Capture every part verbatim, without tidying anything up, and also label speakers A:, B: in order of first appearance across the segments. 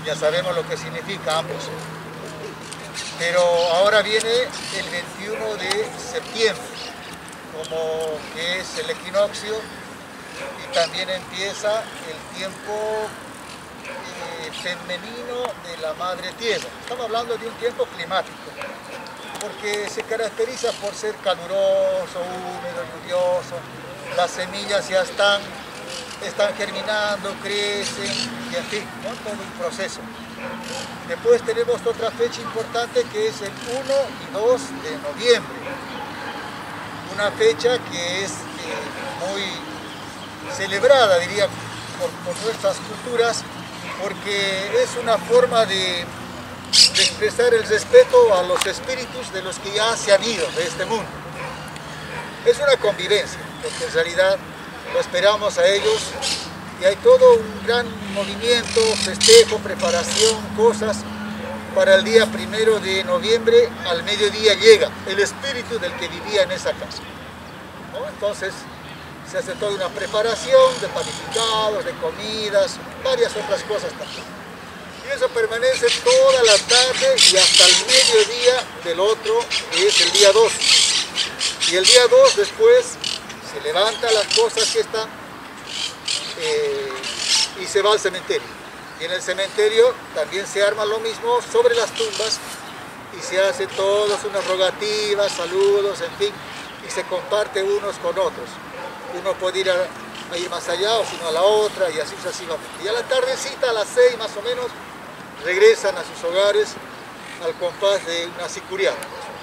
A: ya sabemos lo que significa ambos. Pero ahora viene el veintiuno de septiembre, como que es el equinoccio, y también empieza el tiempo eh, femenino de la Madre Tierra. Estamos hablando de un tiempo climático, porque se caracteriza por ser caluroso, húmedo, lluvioso. Las semillas ya están, están germinando, crecen, y en fin, ¿no? Todo un proceso. Después tenemos otra fecha importante que es el uno y dos de noviembre. Una fecha que es eh, muy celebrada, diría, por, por nuestras culturas, porque es una forma de, de expresar el respeto a los espíritus de los que ya se han ido de este mundo. Es una convivencia, porque en realidad lo esperamos a ellos y hay todo un gran movimiento, festejo, preparación, cosas para el día primero de noviembre. Al mediodía llega el espíritu del que vivía en esa casa, ¿no? Entonces se hace toda una preparación de panificados, de comidas, varias otras cosas también. Y eso permanece toda la tarde y hasta el mediodía del otro, que es el día dos. Y el día dos después se levanta las cosas que están eh, y se va al cementerio. Y en el cementerio también se arma lo mismo sobre las tumbas y se hace todas unas rogativas, saludos, en fin, y se comparte unos con otros. Uno puede ir a, a ir más allá o sino a la otra y así sucesivamente. Y a la tardecita, a las seis más o menos, regresan a sus hogares al compás de una sicuriada,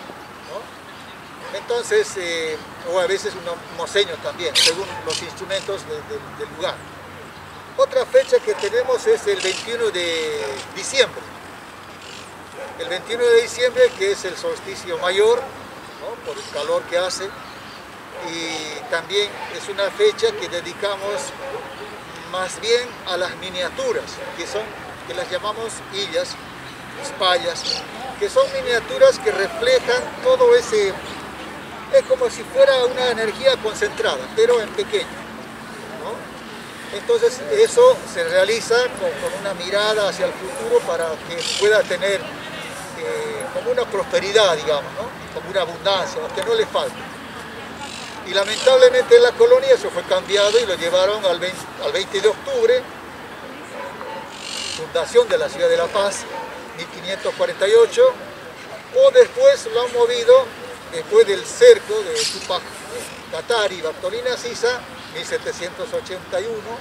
A: ¿no? Entonces, eh, o a veces un moceño también, según los instrumentos de, de, del lugar. Otra fecha que tenemos es el veintiuno de diciembre. El veintiuno de diciembre, que es el solsticio mayor, ¿no? Por el calor que hace. Y también es una fecha que dedicamos más bien a las miniaturas, que son, que las llamamos illas, espallas, que son miniaturas que reflejan todo ese, es como si fuera una energía concentrada, pero en pequeño, ¿no? Entonces eso se realiza con, con una mirada hacia el futuro para que pueda tener eh, como una prosperidad, digamos, ¿no? Como una abundancia, que no le falte. Y lamentablemente en la colonia eso fue cambiado y lo llevaron al veinte, al veinte de octubre, fundación de la ciudad de La Paz, mil quinientos cuarenta y ocho, o después lo han movido, después del cerco de Túpac Katari y Bartolina Sisa, mil setecientos ochenta y uno,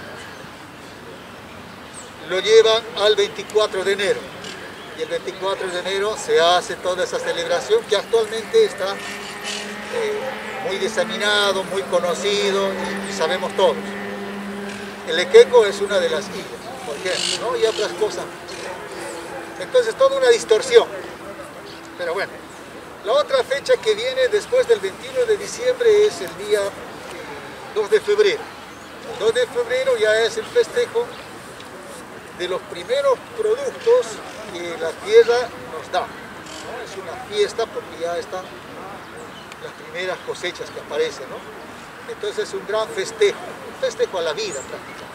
A: lo llevan al veinticuatro de enero. Y el veinticuatro de enero se hace toda esa celebración que actualmente está eh, muy diseminado, muy conocido y, y sabemos todos. El Equeco es una de las illas, por ejemplo, ¿no? Y otras cosas. Entonces, toda una distorsión. Pero bueno, la otra fecha que viene después del veintiuno de diciembre es el día dos de febrero. El dos de febrero ya es el festejo de los primeros productos que la tierra nos da, ¿no? Es una fiesta porque ya están las primeras cosechas que aparecen, ¿no? Entonces es un gran festejo, un festejo a la vida prácticamente.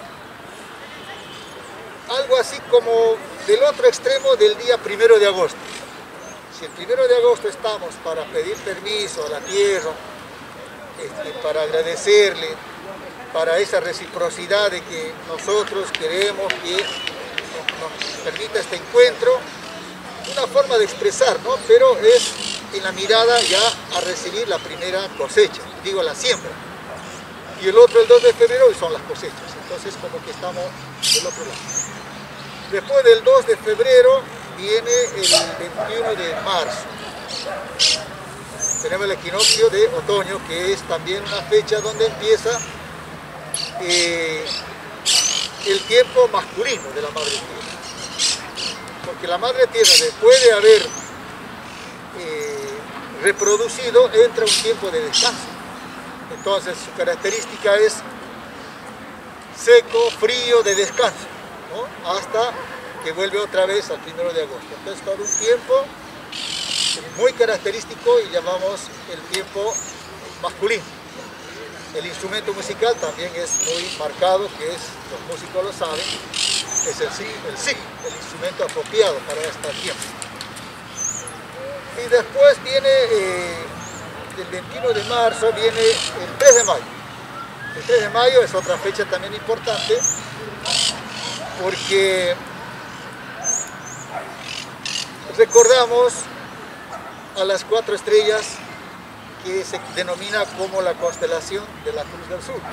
A: Algo así como del otro extremo del día primero de agosto. Si el primero de agosto estamos para pedir permiso a la tierra, este, para agradecerle, para esa reciprocidad de que nosotros queremos que nos permita este encuentro, una forma de expresar, ¿no? Pero es en la mirada ya a recibir la primera cosecha, digo la siembra. Y el otro, el dos de febrero, son las cosechas. Entonces como que estamos del otro lado. Después del dos de febrero viene el veintiuno de marzo. Tenemos el equinoccio de otoño, que es también una fecha donde empieza eh, el tiempo masculino de la Madre Tierra. Porque la Madre Tierra, después de haber eh, reproducido, entra un tiempo de descanso. Entonces su característica es seco, frío, de descanso, ¿no? Hasta que vuelve otra vez al primero de agosto. Entonces todo un tiempo muy característico y llamamos el tiempo masculino. El instrumento musical también es muy marcado, que es, los músicos lo saben, es el sig, el sig, el instrumento apropiado para este tiempo. Y después viene, eh, el veintiuno de marzo, viene el tres de mayo. El tres de mayo es otra fecha también importante, porque recordamos a las cuatro estrellas que se denomina como la constelación de la Cruz del Sur.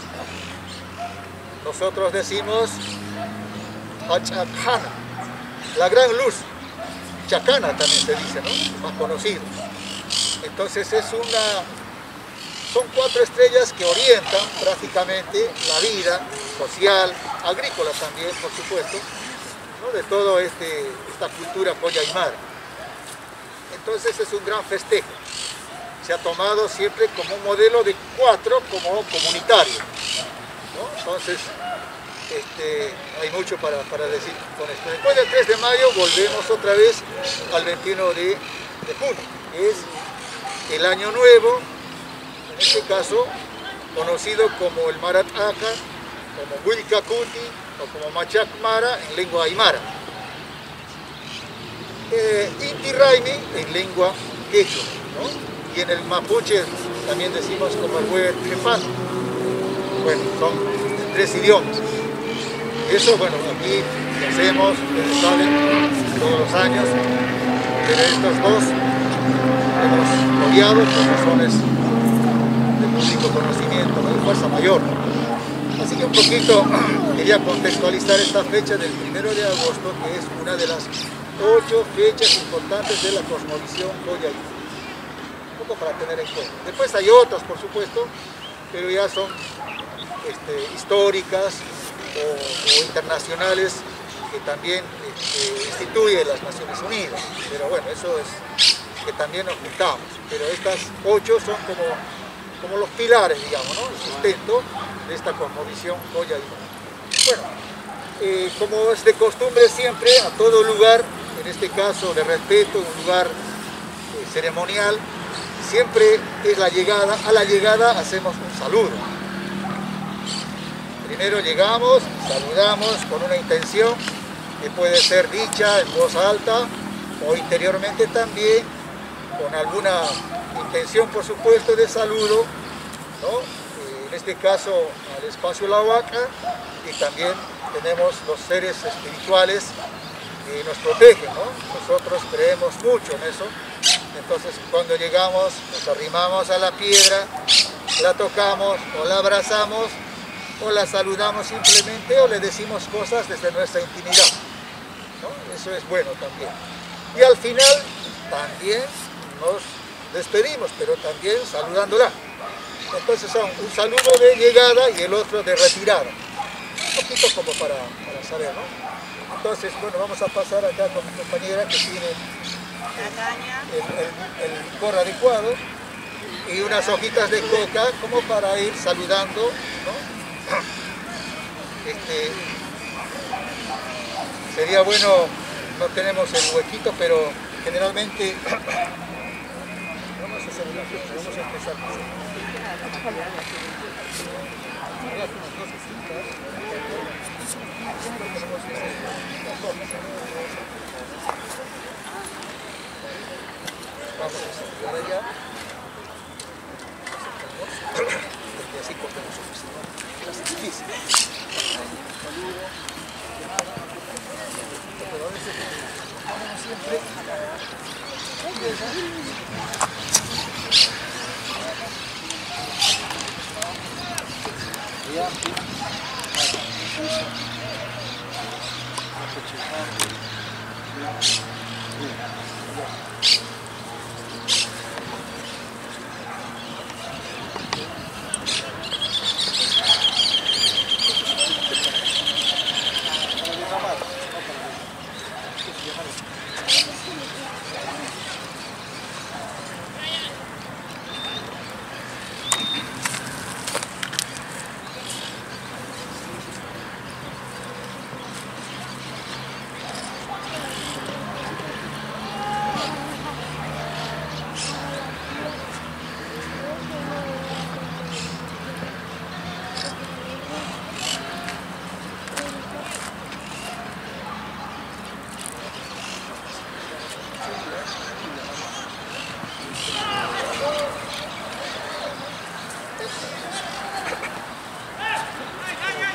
A: Nosotros decimos Chacana, la gran luz. Chacana también se dice, ¿no? Más conocido. Entonces es una, son cuatro estrellas que orientan prácticamente la vida social, agrícola también, por supuesto, ¿no? De toda este, esta cultura Colla Aymara. Entonces es un gran festejo. Se ha tomado siempre como un modelo de cuatro como comunitario, ¿no? Entonces este, hay mucho para, para decir con esto. Después del tres de mayo volvemos otra vez al veintiuno de junio, que es el año nuevo, en este caso conocido como el Marat Aka, como Wilcacuti o como Machac Mara en lengua aymara. Eh, Inti Raimi en lengua quechua, ¿no? Y en el mapuche también decimos como el Huer Trefán. Bueno, son tres idiomas. Eso, bueno, aquí lo hacemos, ustedes saben, todos los años, pero estos dos hemos obviado por razones de público conocimiento, ¿no? De fuerza mayor. Así que un poquito quería contextualizar esta fecha del primero de agosto, que es una de las ocho fechas importantes de la cosmovisión Colla Aymara. Un poco para tener en cuenta. Después hay otras, por supuesto, pero ya son este, históricas o, o internacionales que también este, instituye las Naciones Unidas. Pero bueno, eso es que también nos juntamos. Pero estas ocho son como, como los pilares, digamos, ¿no? El sustento de esta cosmovisión Colla Aymara. Bueno, eh, como es de costumbre siempre, a todo lugar, en este caso de respeto, un lugar eh, ceremonial, siempre es la llegada, a la llegada hacemos un saludo. Primero llegamos, saludamos con una intención que puede ser dicha en voz alta o interiormente también con alguna intención, por supuesto, de saludo, ¿no? Eh, en este caso al espacio La Huaca, y también tenemos los seres espirituales que nos protegen, ¿no? Nosotros creemos mucho en eso. Entonces cuando llegamos nos arrimamos a la piedra, la tocamos o la abrazamos o la saludamos simplemente o le decimos cosas desde nuestra intimidad, ¿no? Eso es bueno también. Y al final también nos despedimos, pero también saludándola. Entonces son un saludo de llegada y el otro de retirada. Un poquito como para, para saber, ¿no? Entonces, bueno, vamos a pasar acá con mi compañera que tiene el, el, el licor adecuado y unas hojitas de coca como para ir saludando, ¿no? Este, sería bueno, no tenemos el huequito, pero generalmente vamos a hacer una cosa, vamos a empezar. Vamos a saludar allá, porque así cortamos un poquito las noticias. Saludo, pero a veces vamos siempre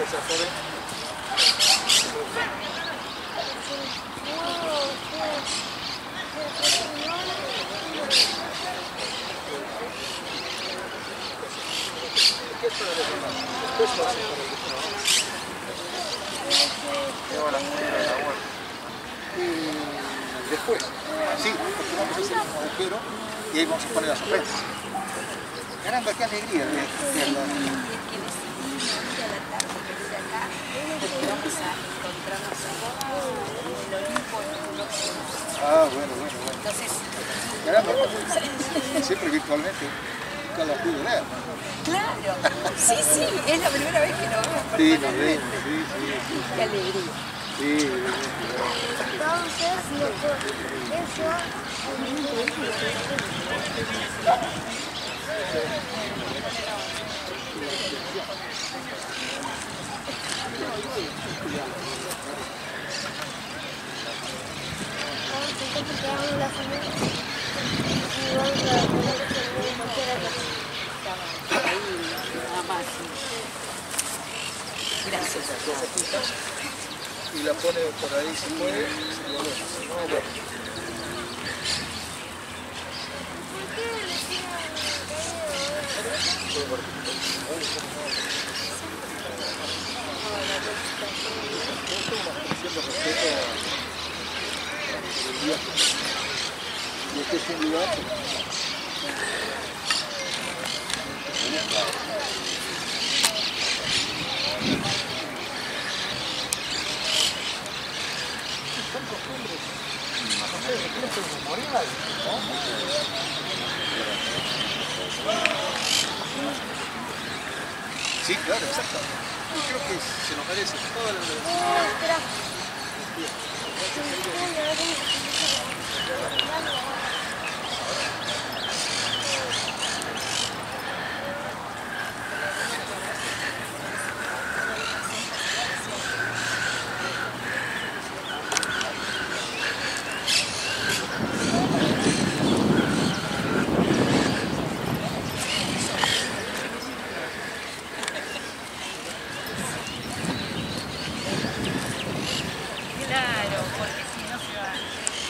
A: Después, sí, porque vamos a hacer un agujero y ahí vamos a poner las ofrendas. Caramba, qué alegría de verla. Ah, bueno, bueno, bueno. Caramba, siempre virtualmente, nunca la pude ver.
B: Claro, sí, sí, es la primera vez que lo vemos
A: Sí,
B: personalmente.
A: nos vemos, sí, sí, sí.
B: Qué alegría.
A: Sí,
C: Entonces, no puedo. Eso. La familia. Y vamos a poner
B: Nada más. Gracias.
A: y la pone por ahí si puede, si no, bueno, si no, bueno. Y este es un lugar. Son costumbres, no sé, es memorial, ¿no? Sí, claro, exacto. Yo creo que se nos merece toda la universidad.
B: Claro, porque si no se va.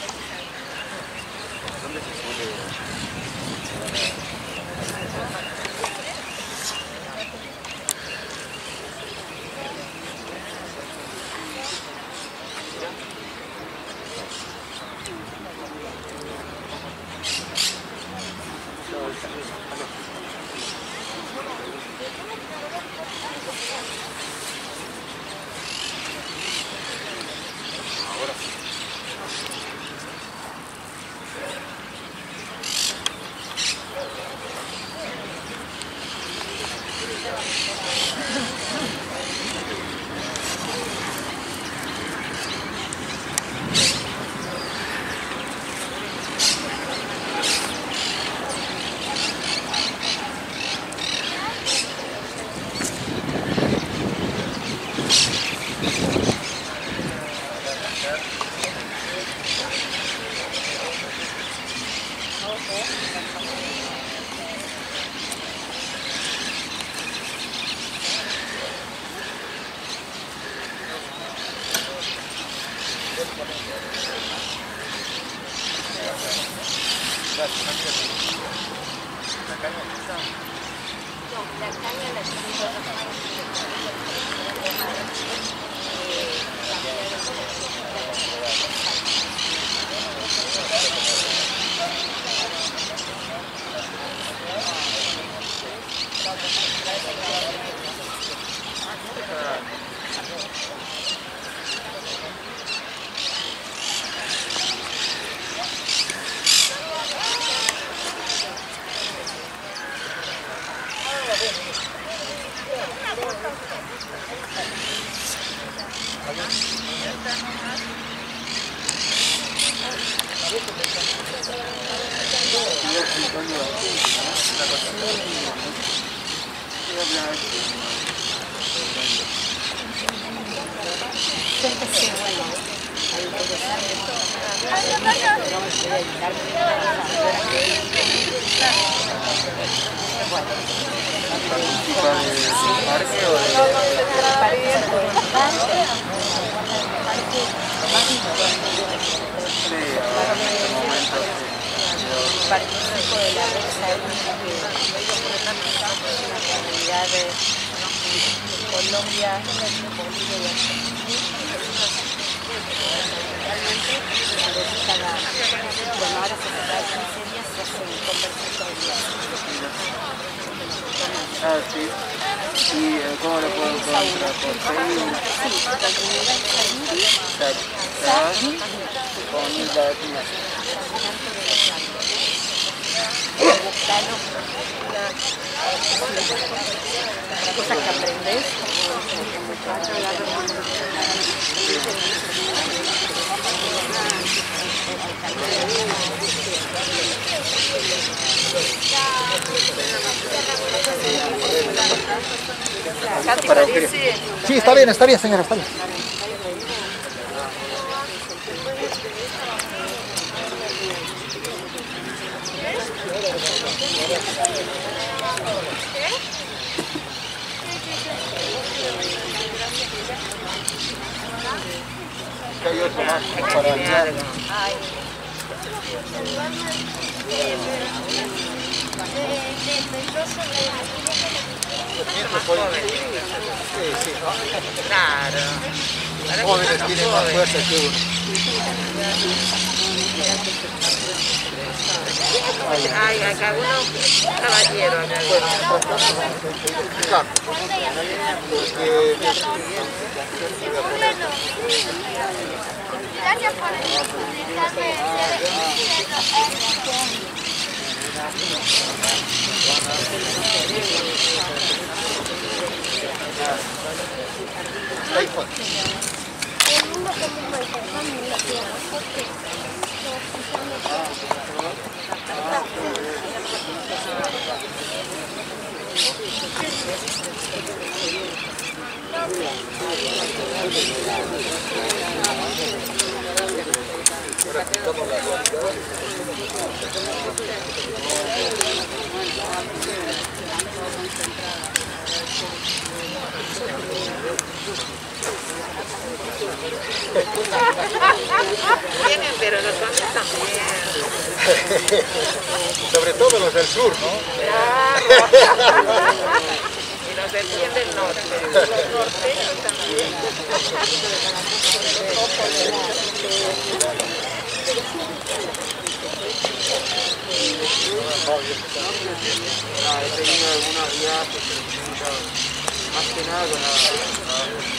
B: La caña la Siempre sí, bueno.
D: ¿Participa del parque o de sí, ahora en este momento sí.
B: Participo de la Rosa Étnica, que es una comunidad de Colombia, Bolivia y Argentina. Realmente, cada, bueno, ahora se cada quince días se hacen conversaciones.
D: Ah, sí. ¿Y eh, cómo lo puedo encontrar? ¿Por Facebook?
B: Sí, la comunidad Sayuri,
D: Sayuri, comunidad latina.
B: Buscalo, una cosa que aprendes.
A: Para sí, está bien, está bien, señora, está bien. Hay otro más para allá. Sí, sí, claro. Jóvenes tienen más fuerza que uno.
E: Ay, acá uno caballero acá.
A: Claro.
C: Gracias por dejarme el mundo como una familia, porque
E: Vienen, pero los hombres también.
A: Sobre todo los del sur, ¿no?
E: Claro. Y los del bien del norte. Los norteños también.
D: Ah, he tenido algunos viajes, más que nada con la...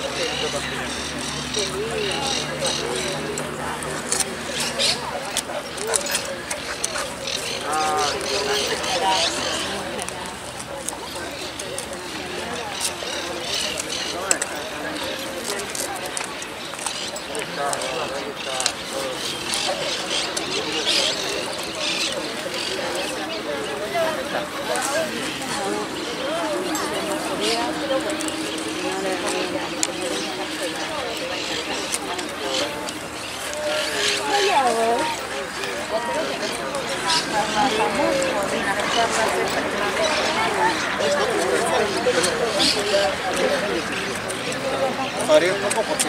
A: Haré un poco porque...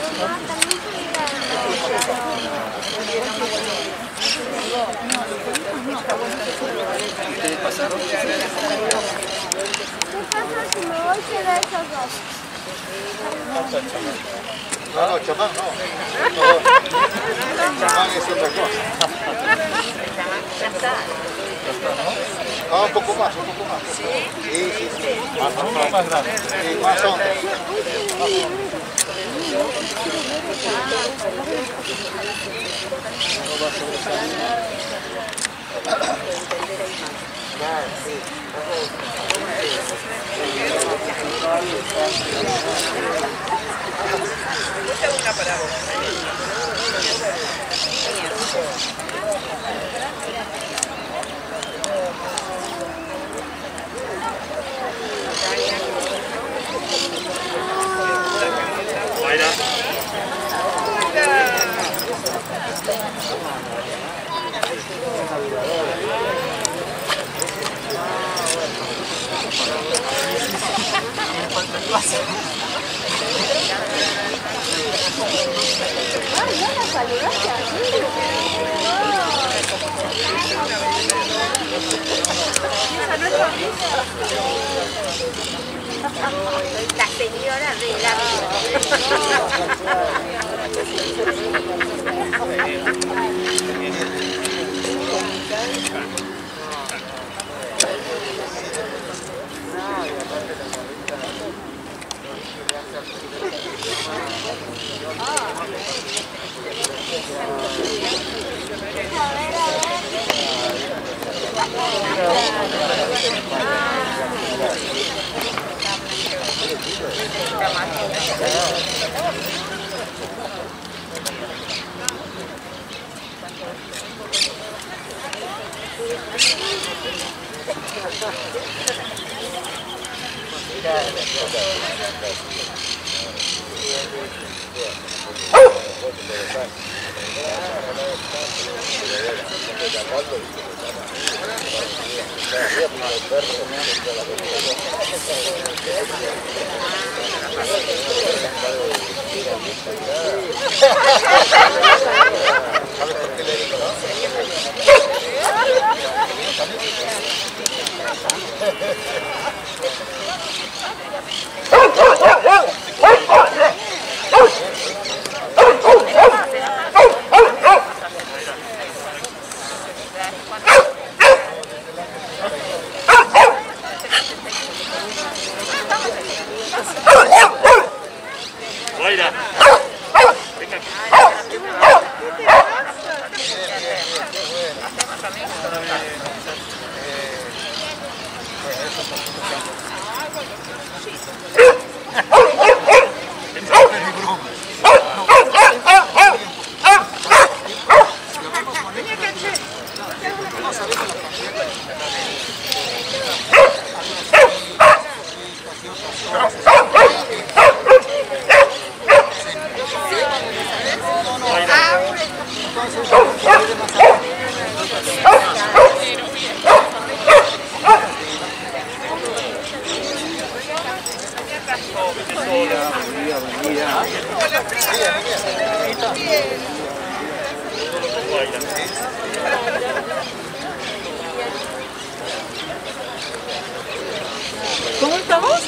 D: ¿Ustedes pasaron?
C: ¿qué pasa si me voy a quedar esos dos?
A: No, no, chamán no. Chamán es otra cosa.
E: Ya está.
A: Ah, un poco más, un poco más. Sí, sí, sí. Más, un poco más grande. Sí, más hondo.
E: Una para vos. Mira. Soy la señora de la ¿Cómo estamos?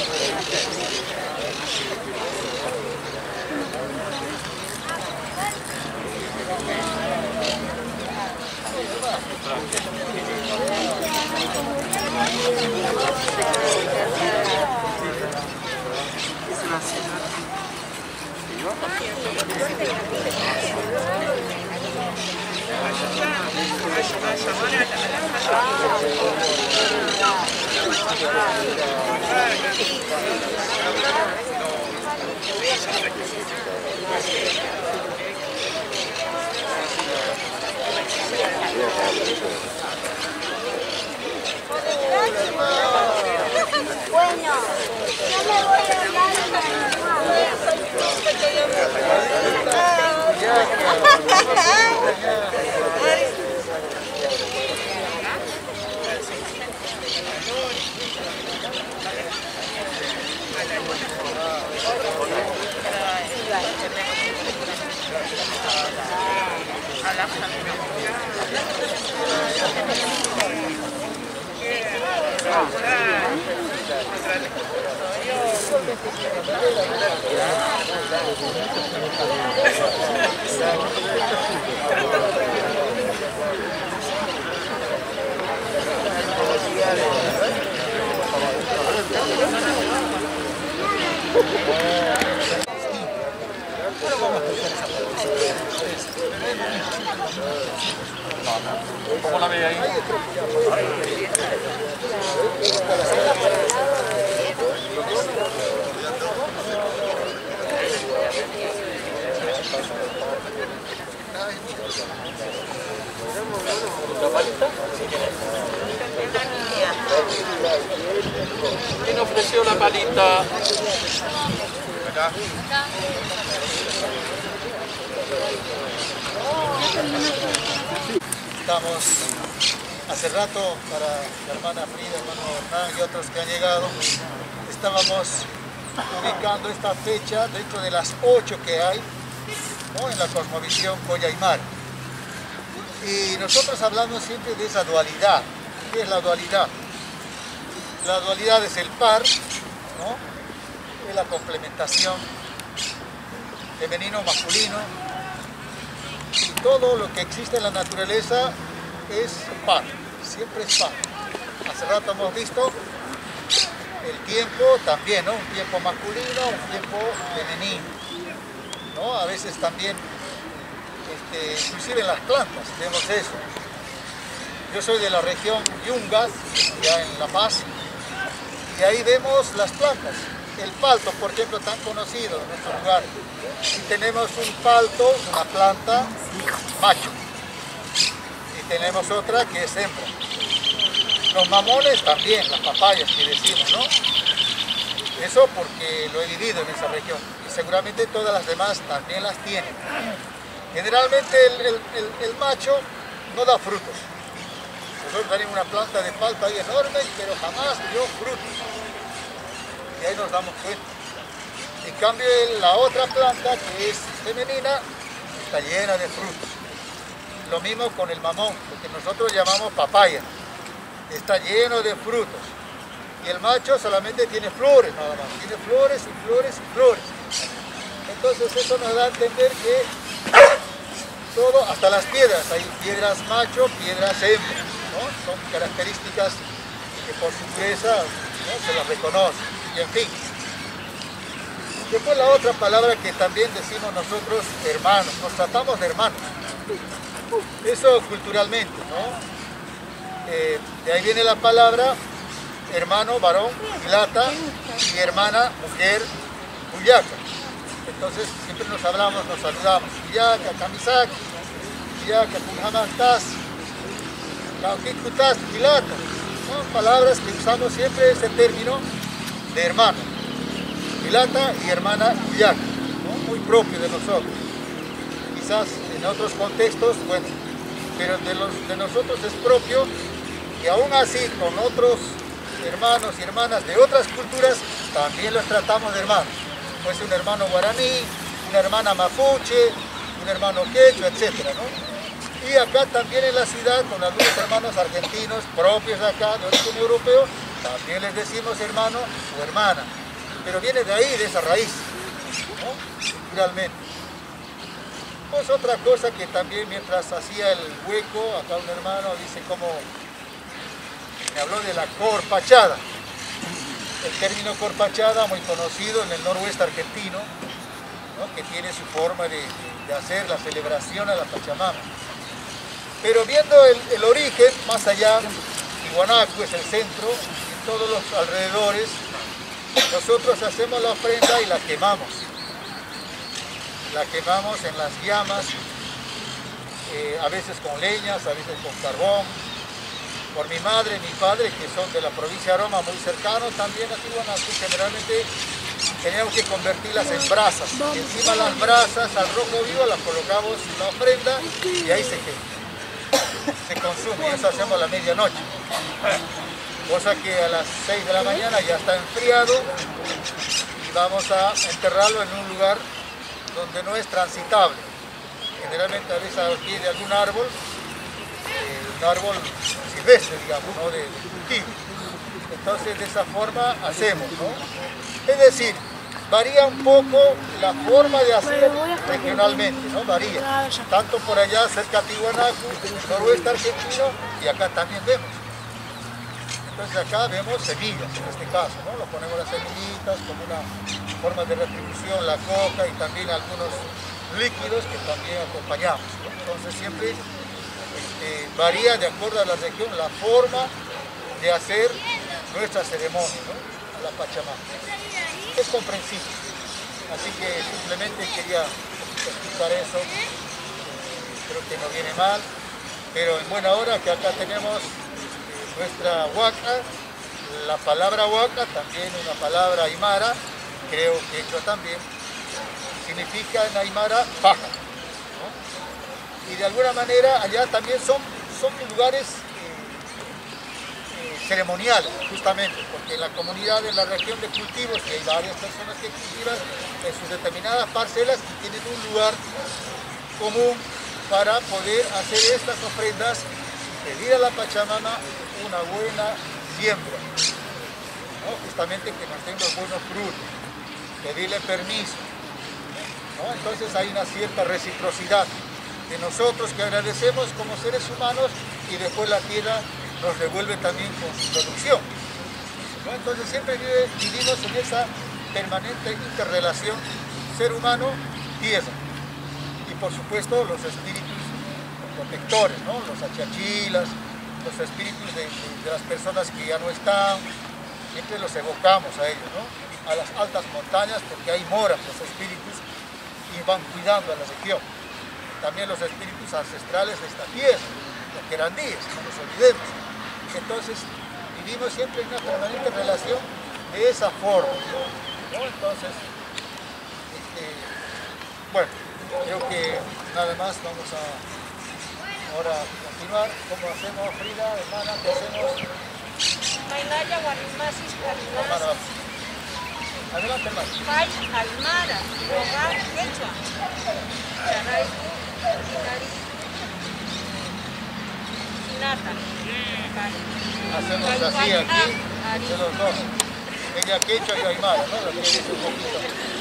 C: Bueno, yo me voy a
F: ¿Cómo la ve ahí? ¿La palita? ¿Quién ofreció la palita? Acá.
A: Estamos hace rato para la hermana Frida, hermano Hernán y otros que han llegado. Estábamos ubicando esta fecha dentro de las ocho que hay, ¿no?, en la cosmovisión Collaymar. Y nosotros hablamos siempre de esa dualidad. ¿Qué es la dualidad? La dualidad es el par, ¿no?, la complementación femenino-masculino, y todo lo que existe en la naturaleza es par, siempre es par. Hace rato hemos visto el tiempo también, ¿no? Un tiempo masculino, un tiempo femenino, ¿no? A veces también, este, inclusive en las plantas, vemos eso. Yo soy de la región Yungas, ya en La Paz, y ahí vemos las plantas. El palto, por ejemplo, tan conocido en nuestro lugar. Y tenemos un palto, una planta macho, y tenemos otra que es hembra. Los mamones también, las papayas que decimos, ¿no? Eso porque lo he vivido en esa región, y seguramente todas las demás también las tienen. Generalmente el, el, el, el macho no da frutos. Nosotros tenemos una planta de palta ahí enorme, pero jamás dio frutos. Y ahí nos damos cuenta. En cambio, la otra planta, que es femenina, está llena de frutos. Lo mismo con el mamón, lo que nosotros llamamos papaya. Está lleno de frutos. Y el macho solamente tiene flores, nada más. Tiene flores y flores y flores. Entonces eso nos da a entender que todo, hasta las piedras, hay piedras macho, piedras hembra, ¿no? Son características que por su pureza, ¿no?, se las reconoce. Y en fin. Después la otra palabra que también decimos nosotros, hermanos, nos tratamos de hermanos. Eso culturalmente, ¿no? Eh, de ahí viene la palabra hermano, varón, Ilata, y hermana, mujer, Uyaca. Entonces siempre nos hablamos, nos saludamos. Uyaca, Kamisaki, Uyaca, Kunhamantas, Kaukikutas, Ilata. Son palabras que usamos siempre ese término de hermano. Ilata y hermana Uyaca, ¿no? Muy propio de nosotros. Quizás en otros contextos, bueno, pero de, los, de nosotros es propio, y aún así con otros hermanos y hermanas de otras culturas también los tratamos de hermanos. Puede ser un hermano guaraní, una hermana mapuche, un hermano quechua, etcétera, ¿no? Y acá también en la ciudad, con algunos hermanos argentinos propios de acá, de origen europeo, también les decimos hermano o hermana. Pero viene de ahí, de esa raíz, ¿no? Culturalmente. Pues otra cosa que también mientras hacía el hueco, acá un hermano dice como, me habló de la corpachada. El término corpachada, muy conocido en el noroeste argentino, ¿no?, que tiene su forma de, de hacer la celebración a la Pachamama. Pero viendo el, el origen, más allá, Tiwanaku es el centro, y todos los alrededores, nosotros hacemos la ofrenda y la quemamos. La quemamos en las llamas, eh, a veces con leñas, a veces con carbón. Por mi madre y mi padre, que son de la provincia de Aroma, muy cercanos también a Tiwanaku, generalmente teníamos que convertirlas en brasas. Y encima las brasas al rojo vivo las colocamos en la ofrenda y ahí se quema. Se consume, y eso hacemos a la medianoche. Cosa que a las seis de la mañana ya está enfriado y vamos a enterrarlo en un lugar donde no es transitable. Generalmente a veces al pie de algún árbol, eh, un árbol silvestre, digamos, ¿no?, de, de cultivo. Entonces de esa forma hacemos, ¿no? Es decir, varía un poco la forma de hacer regionalmente, ¿no? Varía. Tanto por allá cerca de Tiwanaku, en el noroeste argentino, y acá también vemos. Entonces acá vemos semillas, en este caso, ¿no? Lo ponemos las semillitas como una forma de retribución, la coca y también algunos líquidos que también acompañamos, ¿no? Entonces siempre este, varía de acuerdo a la región la forma de hacer nuestra ceremonia, ¿no?, a la Pachamama. Es comprensible. Así que simplemente quería explicar eso. Creo que no viene mal, pero en buena hora que acá tenemos nuestra huaca. La palabra huaca, también una palabra aymara, creo que hecho también, significa en aymara paja, ¿no? Y de alguna manera allá también son, son lugares eh, eh, ceremoniales, justamente, porque en la comunidad, en la región de cultivos, y hay varias personas que cultivan en sus determinadas parcelas y tienen un lugar común para poder hacer estas ofrendas y pedir a la Pachamama una buena siembra, ¿no? Justamente que nos den los buenos frutos. pedirle permiso, ¿no? Entonces hay una cierta reciprocidad de nosotros que agradecemos como seres humanos y después la tierra nos devuelve también con su producción, ¿no? Entonces siempre vive, vivimos en esa permanente interrelación ser humano-tierra y por supuesto los espíritus protectores, ¿no? Los achachilas, los espíritus de, de, de las personas que ya no están, siempre los evocamos a ellos, ¿no? A las altas montañas porque ahí moran los espíritus y van cuidando a la región. También los espíritus ancestrales de esta tierra, los querandíes, no nos olvidemos. Entonces vivimos siempre en una permanente relación de esa forma, ¿no? Entonces, este, bueno, creo que nada más vamos a ahora continuar. ¿Cómo hacemos, Frida, hermana? ¿Qué hacemos?
E: Mainaya, Guarimasis,
A: Hermana, adelante, hermano.
E: Pai, Almara, Rogar, Quechua, Charaiku, Inari, Sinata,
A: Hacemos así aquí, de los dos. Ella quechua y aymara, ¿no? Lo que dice un poquito.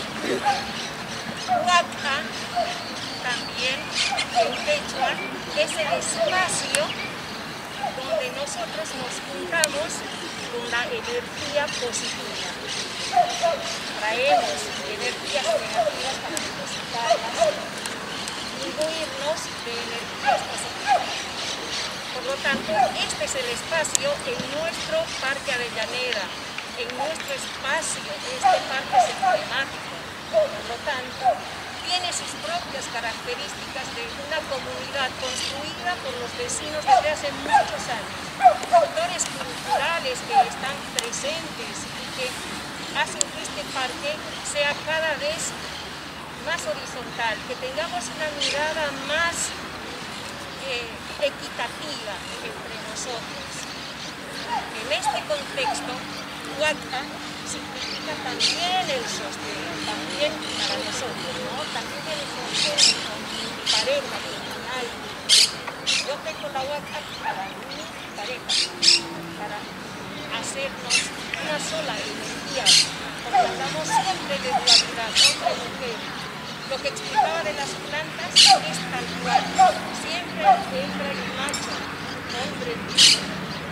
E: Huaca, también en quechua, es el espacio donde nosotros nos juntamos con la energía positiva. Traemos energías negativas para depositarlas, imbuirnos de energías positivas. Por lo tanto, este es el espacio en nuestro Parque Avellaneda, en nuestro espacio, este parque sistemático. Por lo tanto, tiene sus propias características de una comunidad construida por los vecinos desde hace muchos años. Factores culturales que están presentes y que hacen que este parque sea cada vez más horizontal, que tengamos una mirada más eh, equitativa entre nosotros. En este contexto, Huaca significa también el sostén, también para nosotros, ¿no? También el sostén con mi pareja, con mi alma. Yo tengo la Huaca para mi pareja, para hacernos una sola energía, porque hablamos siempre de dualidad, hombre-mujer. Lo que explicaba de las plantas es tal cual, siempre hembra y macho, hombre y mujer.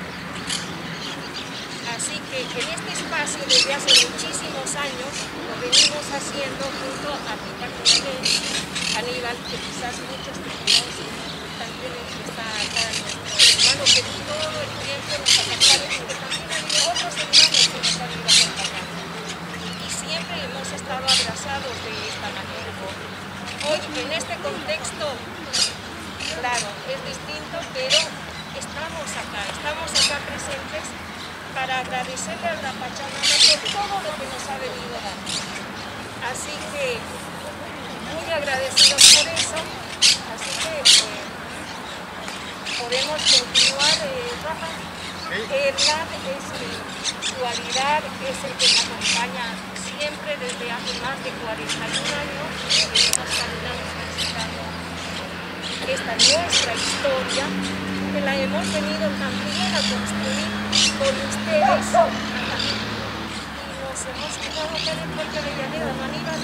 E: Así que en este espacio desde hace muchísimos años lo venimos haciendo junto a Pipa Coronel, Aníbal, que quizás muchos te conocen, también está acá nuestro hermano que todo el tiempo nos acompaña, porque también hay otros hermanos que nos han ido acompañando. Y siempre hemos estado abrazados de esta manera. Hoy en este contexto, claro, es distinto, pero estamos acá, estamos acá presentes para agradecerle a la Pachamama por todo lo que nos ha venido dando. Así que muy agradecidos por eso, así que eh, podemos continuar, eh, Rafa.
A: ¿Sí?
E: Hernán es eh, dualidad, es el que nos acompaña siempre desde hace más de cuarenta y un años, venimos caminando visitando esta nuestra historia, que la hemos venido también a construir con ustedes y nos hemos quedado acá en el Parque Avellaneda, ¿no, Aníbal?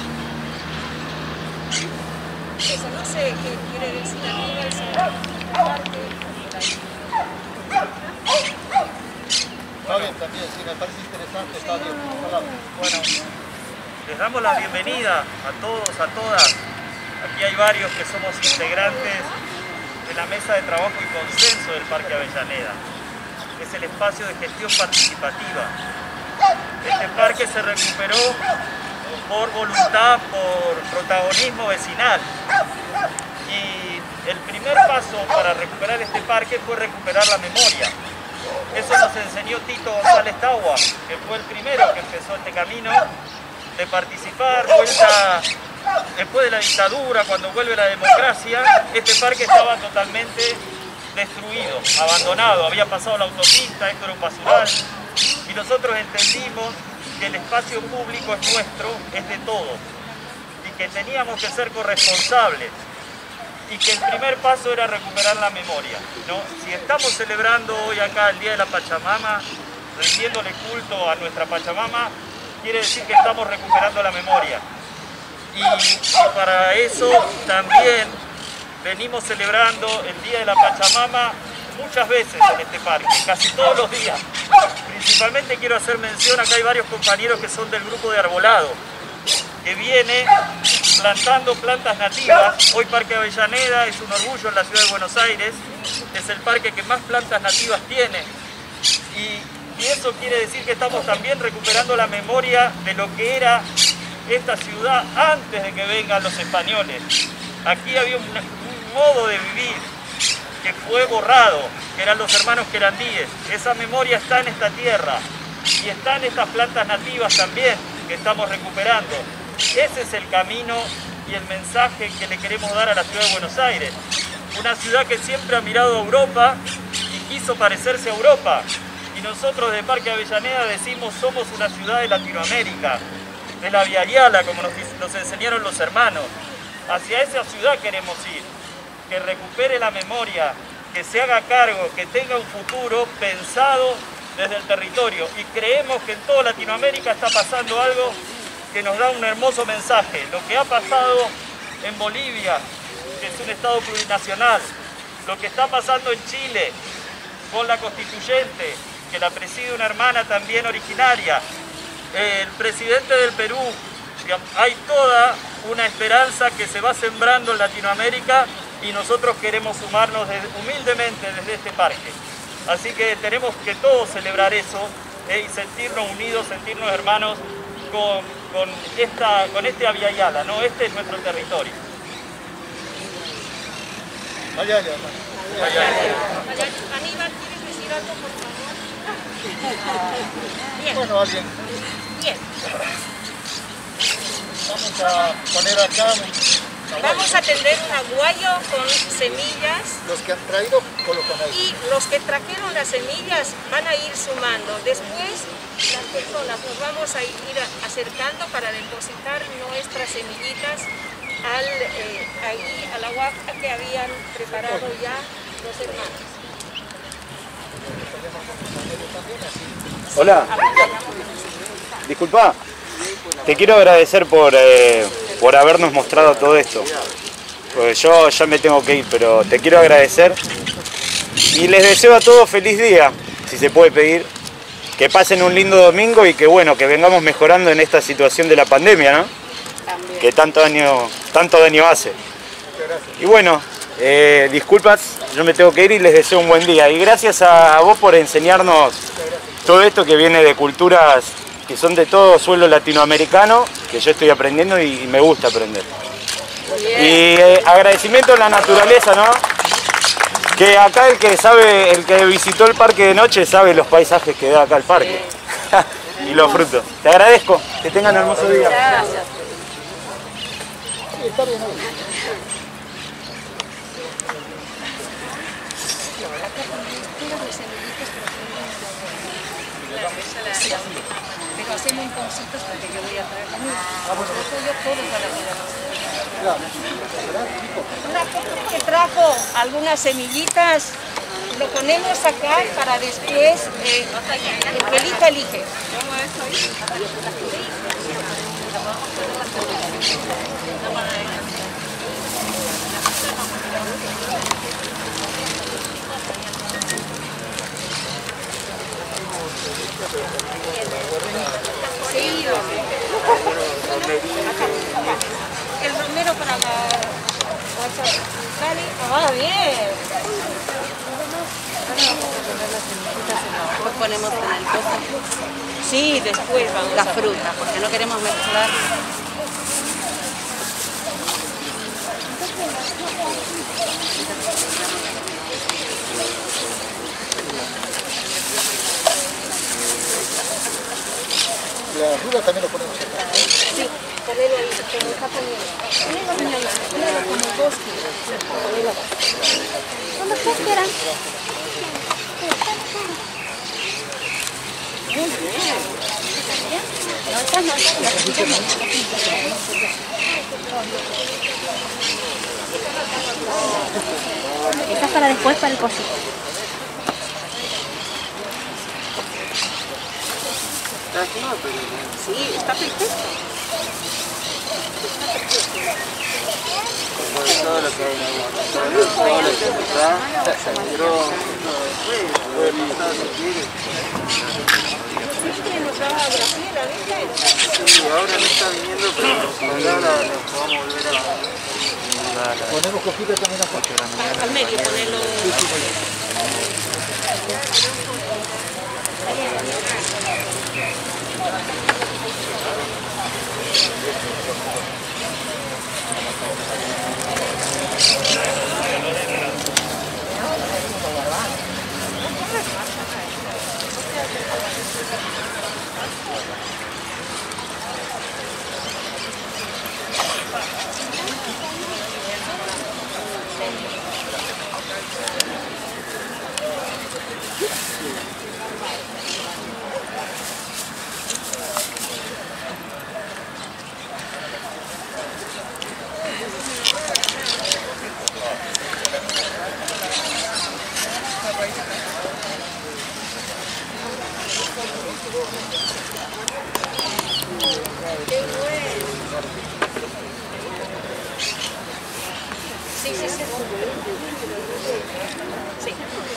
E: Eso no sé qué quiere decir Aníbal sobre el parque.
A: Está bien, también, sí, me parece interesante, está bien.
G: Bueno, les damos la bienvenida a todos, a todas. Aquí hay varios que somos integrantes de la mesa de trabajo y consenso del Parque Avellaneda. Es el espacio de gestión participativa. Este parque se recuperó por voluntad, por protagonismo vecinal. Y el primer paso para recuperar este parque fue recuperar la memoria. Eso nos enseñó Tito González Taua, que fue el primero que empezó este camino de participar, vuelta después de la dictadura, cuando vuelve la democracia. Este parque estaba totalmente destruido, abandonado, había pasado la autopista, esto era un basural, y nosotros entendimos que el espacio público es nuestro, es de todos, y que teníamos que ser corresponsables, y que el primer paso era recuperar la memoria, ¿no? Si estamos celebrando hoy acá el Día de la Pachamama, rindiéndole culto a nuestra Pachamama, quiere decir que estamos recuperando la memoria. Y, y para eso también venimos celebrando el Día de la Pachamama muchas veces en este parque, casi todos los días. Principalmente quiero hacer mención, acá hay varios compañeros que son del grupo de arbolado, que viene plantando plantas nativas. Hoy Parque Avellaneda es un orgullo en la ciudad de Buenos Aires, es el parque que más plantas nativas tiene. Y, y eso quiere decir que estamos también recuperando la memoria de lo que era esta ciudad antes de que vengan los españoles. Aquí había un, un modo de vivir que fue borrado, que eran los hermanos querandíes. Esa memoria está en esta tierra y está en estas plantas nativas también que estamos recuperando. Ese es el camino y el mensaje que le queremos dar a la ciudad de Buenos Aires. Una ciudad que siempre ha mirado a Europa y quiso parecerse a Europa. Y nosotros de Parque Avellaneda decimos somos una ciudad de Latinoamérica, de la Via Yala, como nos, nos enseñaron los hermanos. Hacia esa ciudad queremos ir, que recupere la memoria, que se haga cargo, que tenga un futuro pensado desde el territorio. Y creemos que en toda Latinoamérica está pasando algo que nos da un hermoso mensaje. Lo que ha pasado en Bolivia, que es un estado plurinacional, lo que está pasando en Chile con la constituyente, que la preside una hermana también originaria, el presidente del Perú. Hay toda una esperanza que se va sembrando en Latinoamérica y nosotros queremos sumarnos desde, humildemente desde este parque. Así que tenemos que todos celebrar eso eh, y sentirnos unidos, sentirnos hermanos con, con, esta, con este Via Yala, ¿no? Este es nuestro territorio.
A: Allá, allá.
E: Allá. Aníbal, ¿quieres decir algo, por favor? Bien.
A: Bueno, alguien.
E: Bien.
A: Vamos a poner acá un
E: Vamos a tender un aguayo con semillas.
A: Los que han traído, colocan ahí.
E: Y los que trajeron las semillas van a ir sumando. Después las personas nos vamos a ir acercando para depositar nuestras semillitas al, eh, ahí, a la huaca que habían preparado ya los hermanos.
H: Hola, disculpa, te quiero agradecer por, eh, por habernos mostrado todo esto. Pues yo ya me tengo que ir, pero te quiero agradecer y les deseo a todos feliz día, si se puede pedir. Que pasen un lindo domingo y que bueno, que vengamos mejorando en esta situación de la pandemia, ¿no?
B: También.
H: Que tanto daño, tanto daño hace. Y bueno, eh, disculpas, yo me tengo que ir y les deseo un buen día. Y gracias a vos por enseñarnos todo esto que viene de culturas que son de todo suelo latinoamericano, que yo estoy aprendiendo y, y me gusta aprender. Y eh, agradecimiento a la naturaleza, ¿no? Que acá el que sabe, el que visitó el parque de noche sabe los paisajes que da acá el parque. Y los frutos. Te agradezco, que tengan un hermoso día.
B: Gracias.
E: Pero hacemos un poquito porque yo voy a traer la mía. Yo todo para la Una cosa que trajo algunas semillitas, lo ponemos acá para después, eh, el que elija, elige. Sí, el romero para la... Ah, bien.
B: Después ponemos en el coso
E: Sí, después vamos
B: la
E: a...
B: fruta, porque no queremos mezclar.
A: La ruda también lo ponemos acá.
E: Sí, ponelo ahí, como está poniendo. Ponelo, niña, ponelo como dos kilos. Ponelo acá.
C: ¿Dónde ustedes quieran?
E: Muy bien.
C: No, estas no, las chiquitas no. Estas para después, para el cosito.
D: No, pero
E: Sí, está perfecto.
D: por todo lo que hay en agua, todo lo, todo lo que está, se tiró, sí, ahora no está viniendo, pero ahora la vamos a volver a...
A: Ponemos coquita también a
E: Al medio, ponerlo. Sí, sí, sí. Sí.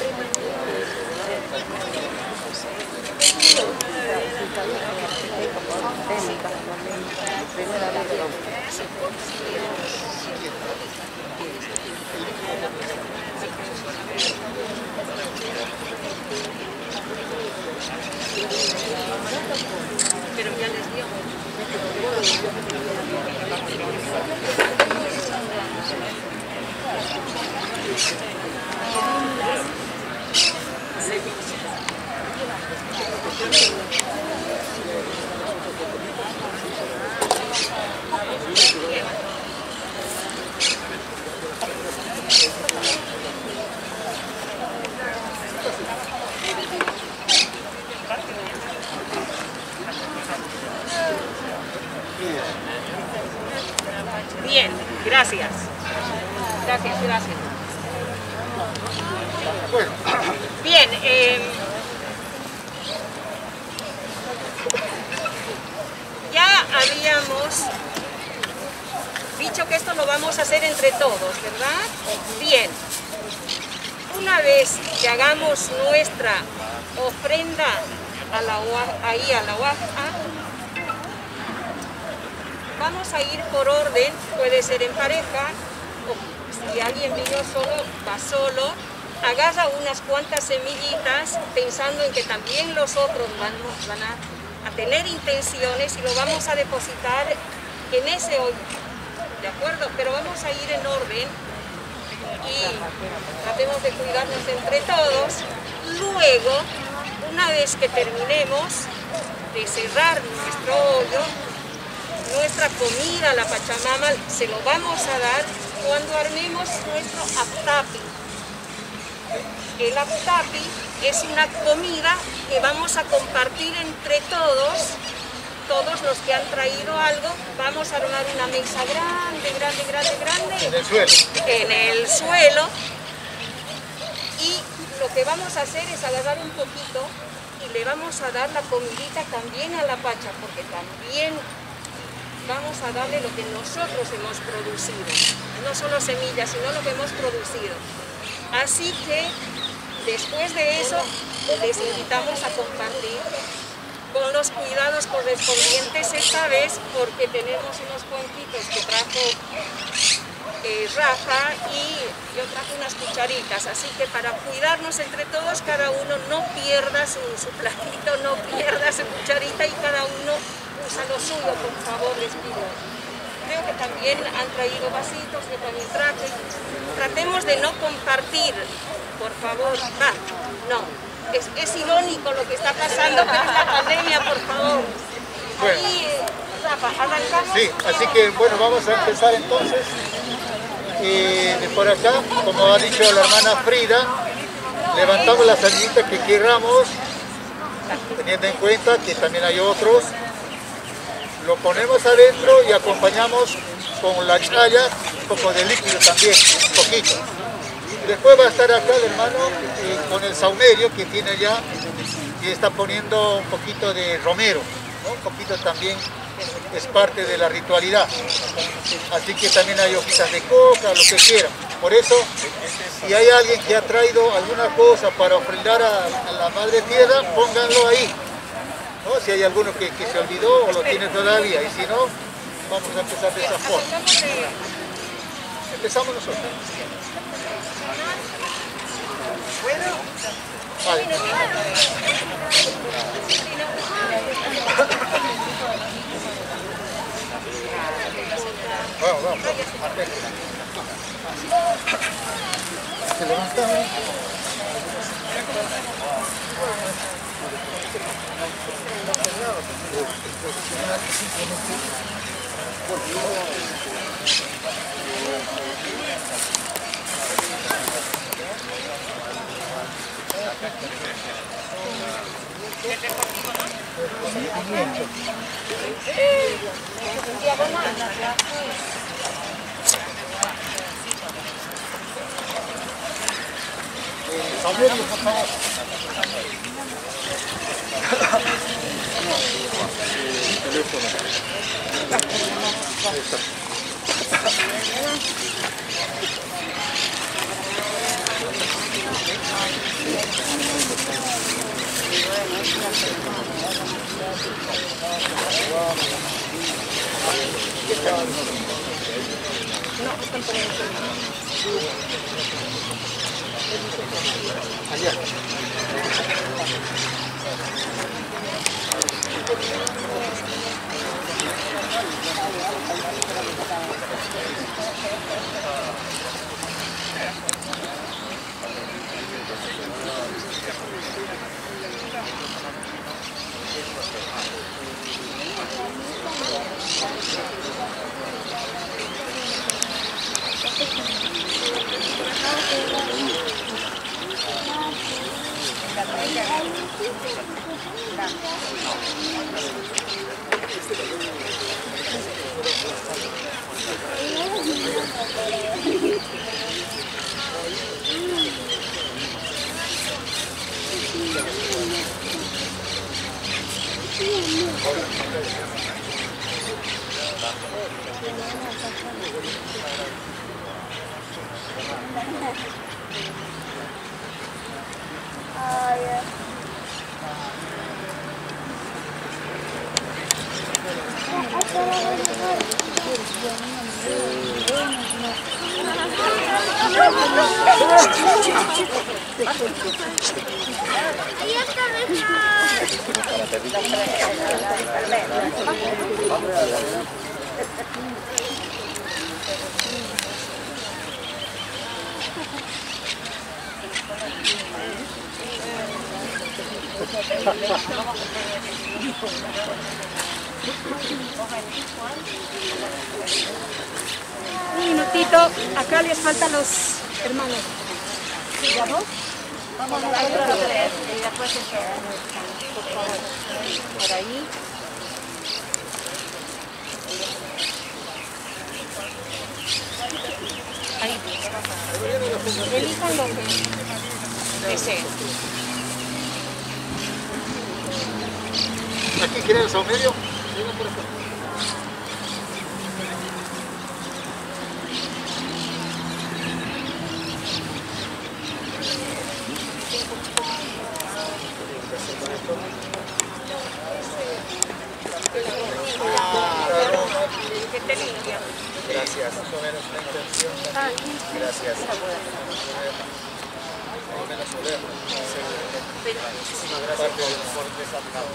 E: Pero ya les dio. Bien, gracias. Gracias, gracias.
A: Bueno,
E: Bien, eh, ya habíamos dicho que esto lo vamos a hacer entre todos, ¿verdad? Bien, una vez que hagamos nuestra ofrenda a la, ahí a la Huaca, vamos a ir por orden, puede ser en pareja, o si alguien vino solo, va solo, agarra unas cuantas semillitas pensando en que también los otros van, van a, a tener intenciones y lo vamos a depositar en ese hoyo, ¿de acuerdo? Pero vamos a ir en orden y tratemos de cuidarnos entre todos. Luego, una vez que terminemos de cerrar nuestro hoyo, nuestra comida, la Pachamama, se lo vamos a dar cuando armemos nuestro aptapi. El aptapi es una comida que vamos a compartir entre todos, todos los que han traído algo. Vamos a armar una mesa grande, grande, grande, grande.
A: en el suelo.
E: En el suelo. Y lo que vamos a hacer es agarrar un poquito y le vamos a dar la comidita también a la Pacha, porque también vamos a darle lo que nosotros hemos producido, no solo semillas, sino lo que hemos producido. Así que después de eso les invitamos a compartir con los cuidados correspondientes esta vez, porque tenemos unos cuentitos que trajo eh, Rafa y yo traje unas cucharitas, así que para cuidarnos entre todos, cada uno no pierda su, su platito, no pierda su cucharita y cada uno usa lo suyo, por favor, les pido. Creo que también han traído vasitos, que también traje. Tratemos de no compartir, por favor. Va, no. Es, es irónico lo que está pasando, pero es la pandemia, por favor.
A: Bueno.
E: Ahí, eh, Rafa, arrancamos.
A: Sí, así que bueno, vamos a empezar entonces. Y de por acá, como ha dicho la hermana Frida, levantamos las semillitas que queramos, teniendo en cuenta que también hay otros. Lo ponemos adentro y acompañamos con la chaya, un poco de líquido también, un poquito. Después va a estar acá el hermano eh, con el saumerio que tiene ya, que está poniendo un poquito de romero, ¿no? Un poquito también es parte de la ritualidad. Así que también hay hojitas de coca, lo que quieran. Por eso, si hay alguien que ha traído alguna cosa para ofrendar a, a la Madre Tierra, pónganlo ahí, ¿no? Si hay alguno que, que se olvidó o lo tiene todavía, y si no, vamos a empezar de esa forma. Empezamos nosotros. Vale. Vamos, vamos. Se levanta. Allá.
E: Un minutito, acá les faltan los hermanos. ¿Ya vos? Vamos a ver los tres y después eso. Por ahí. Ahí. Elijan lo que deseen.
A: ¿Aquí quieren el saumerio? Vengan por acá.
E: Que te limpia.
A: Gracias. Más o menos la intención también. Gracias. Más o menos oler. Muchísimas gracias por, por desafiar.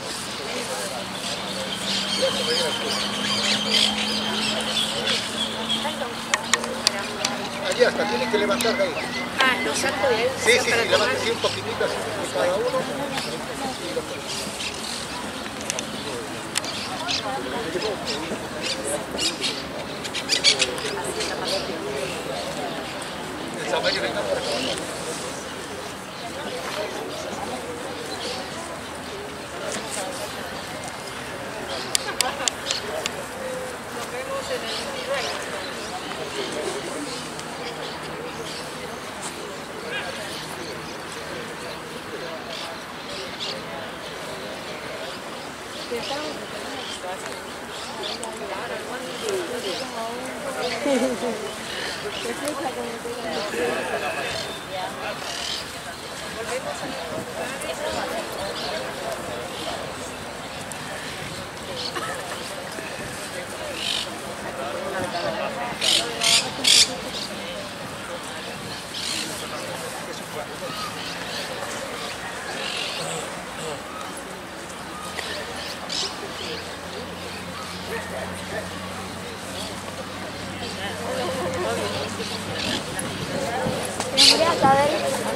A: Gracias, allá hasta, tienen que levantar de ahí.
E: Ah, no salto de ahí.
A: Sí, sí, sí, levanta así un poquitito así cada uno. El saumerio venga por acá.
E: Nos vemos en el direct.
C: Tendría que haber...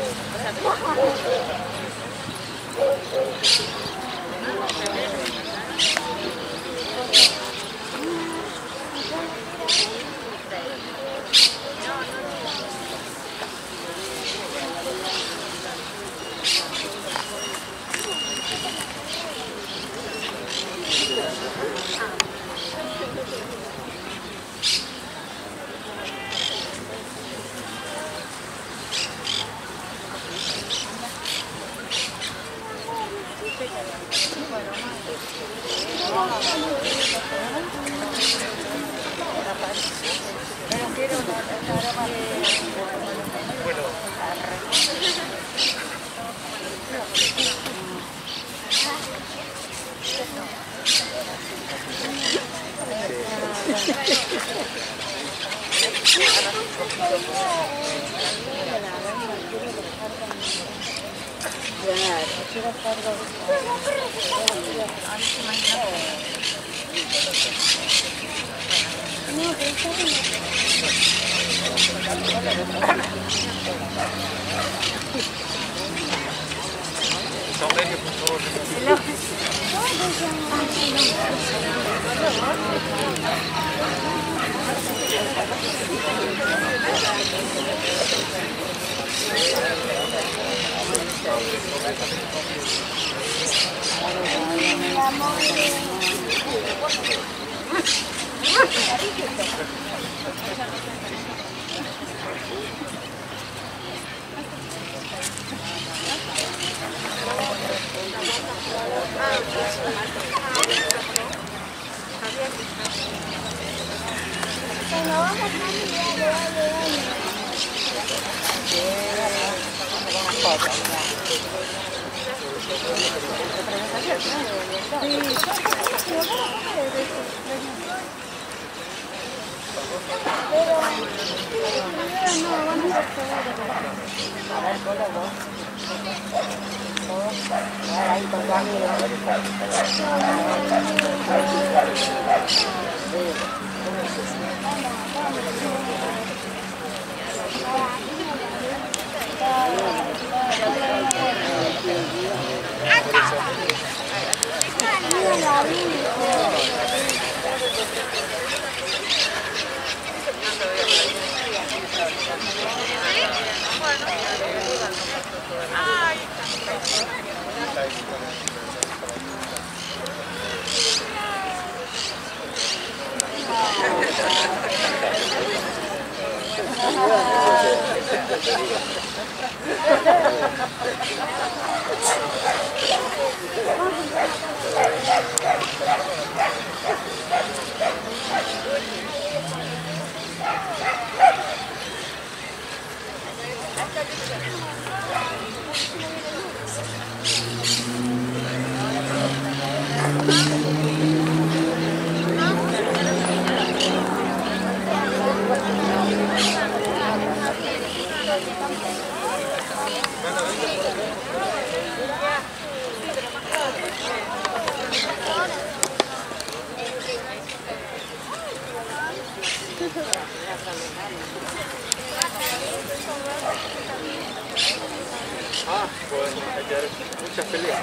F: Ah, pues ayer muchas peleas.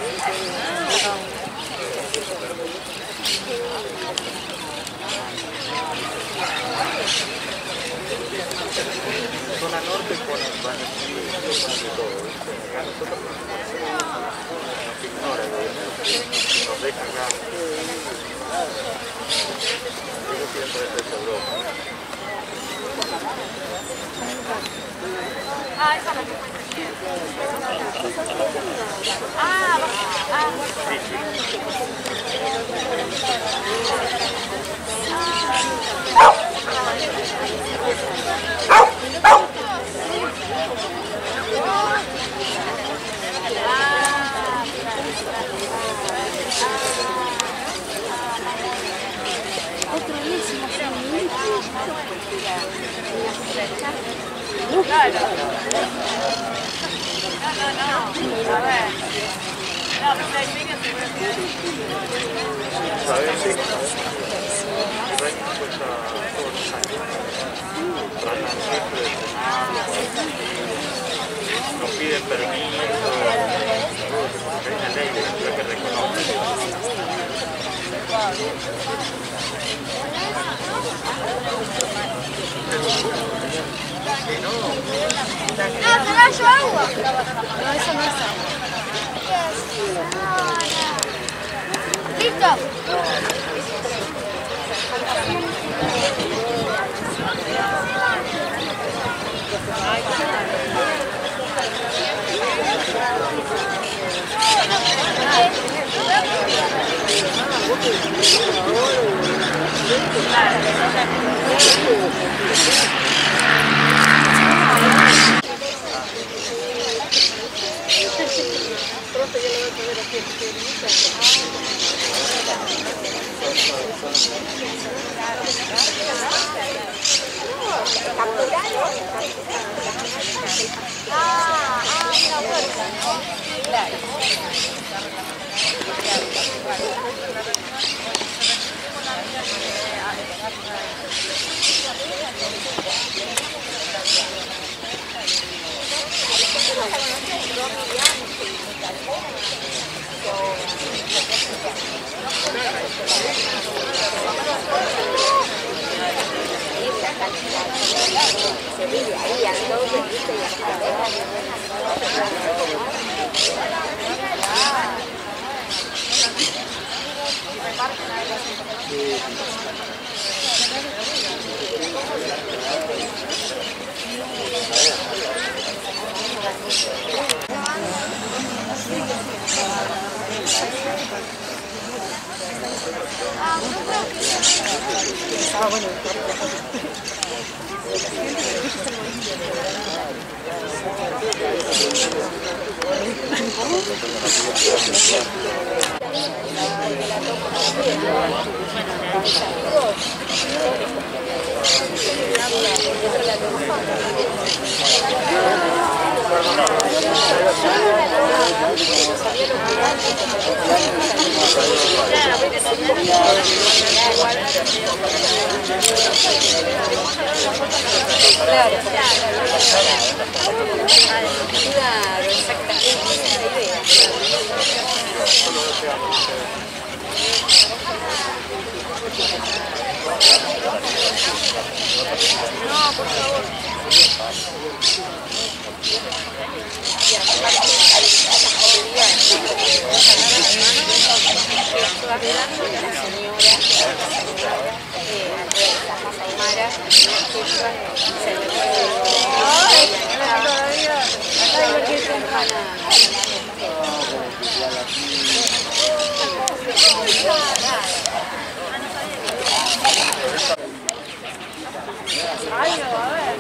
F: Zona norte con el baño, con todo, ¿viste? Acá nosotros nos ignora, nos deja acá. Yo siempre es Europa.
E: Ah, esa la que cuenta. Ah, ah.
F: Sí, sí.
E: Ah.
B: cultura.
E: Claro. No, no, no. A ver. No, pero el niño seguro que hay.
F: ¿Sabes? Sí. El baño cuesta todos los años. Tratan siempre de no piden permiso, hay una ley de la que reconoce.
C: No, caballo agua.
B: No, eso no es agua.
C: Listo.
B: Pronto yo lo voy a poder hacer.
C: Ah, ah, una puerta, ¿no?
B: Claro. Se vive ahí al doble, ¿viste? Y hasta
C: Ah, bueno.
B: Claro, claro, exactamente, esa es la idea.
C: No, por favor. Ay, no, a ver.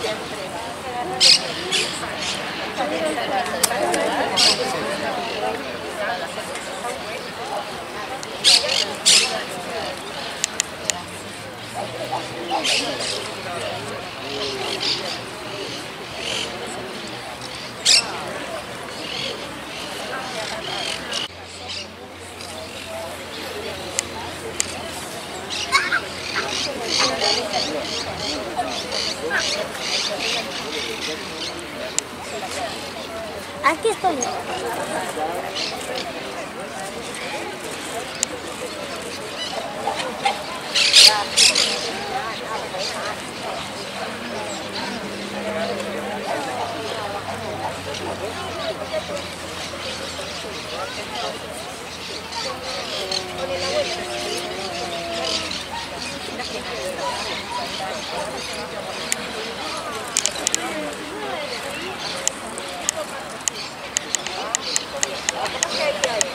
C: Aquí estoy.
B: ¿Qué hay?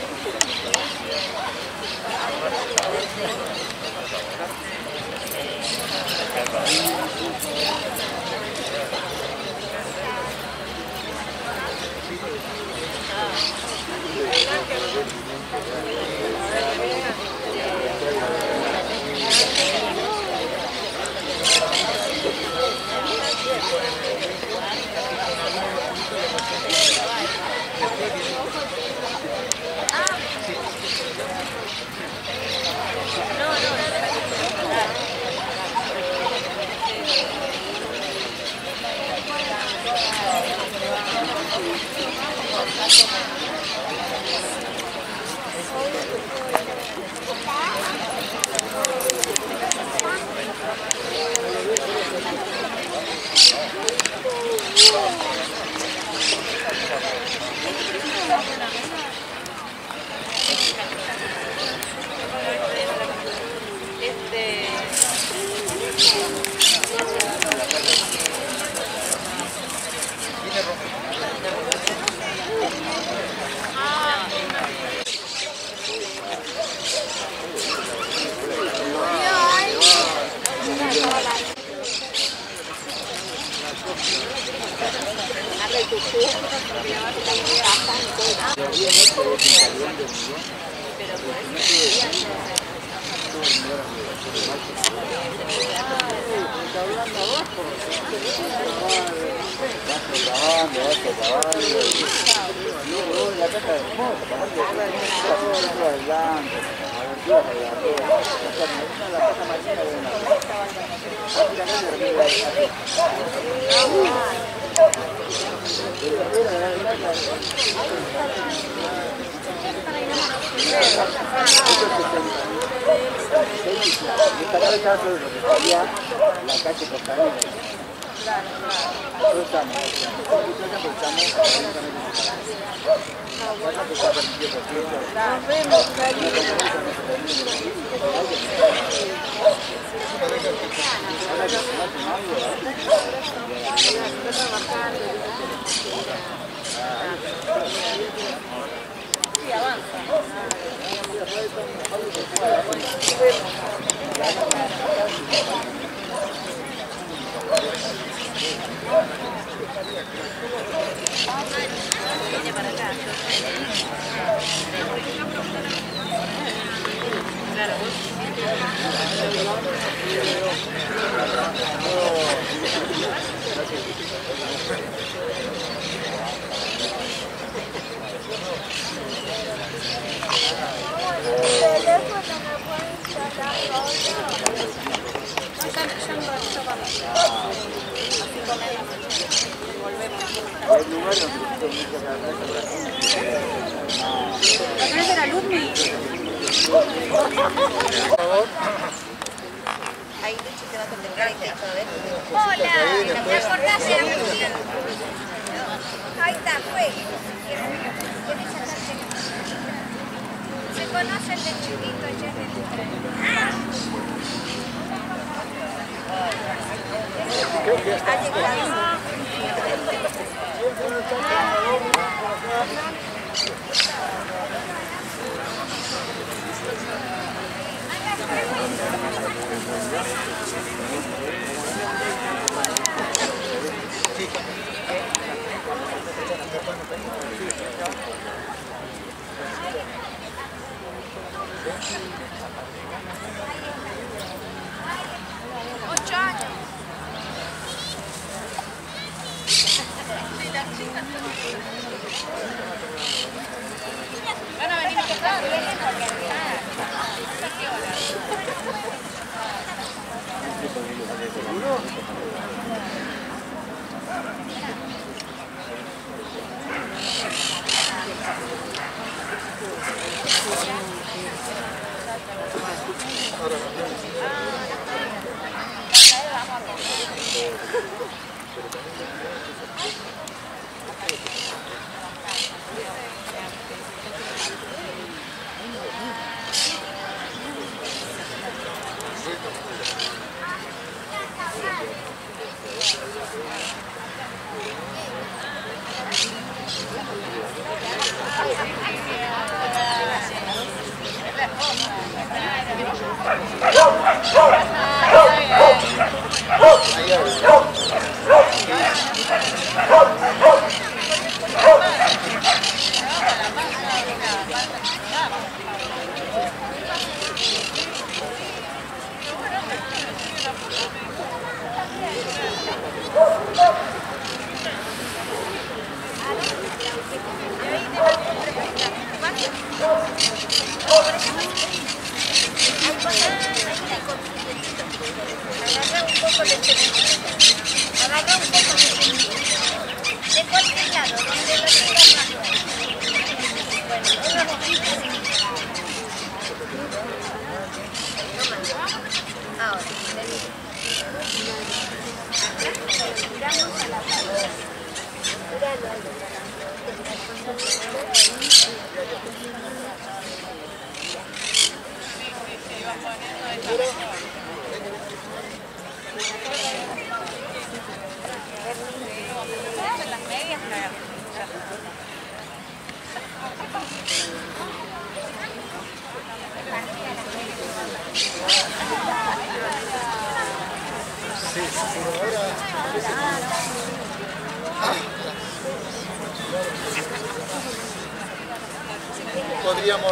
A: Podríamos...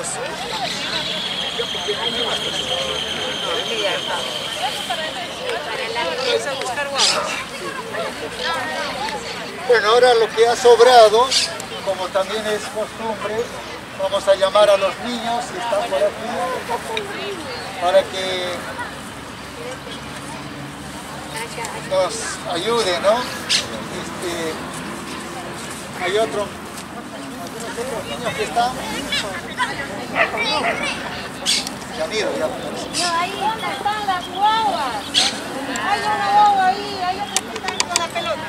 A: Bueno, ahora lo que ha sobrado, como también es costumbre, vamos a llamar a los niños, si están por aquí, para que nos ayuden, ¿no? Este, hay otro, algunos otros niños que están... Ya han ido, ya.
E: No, ahí están las guaguas. Hay una guagua ahí, hay otra que está con la pelota.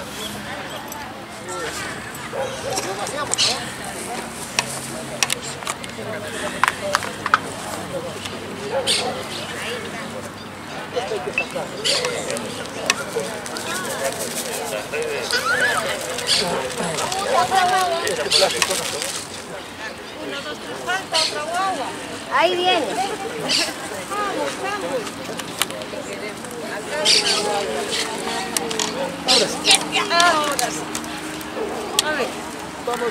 A: Demasiado, ¿no? Esto hay que sacar. Este plástico no.
E: Uno, dos, tres, falta otra guagua.
C: Ahí viene.
E: Vamos, vamos.
A: Ahora sí.
E: Ahora sí. A ver.
A: Vamos.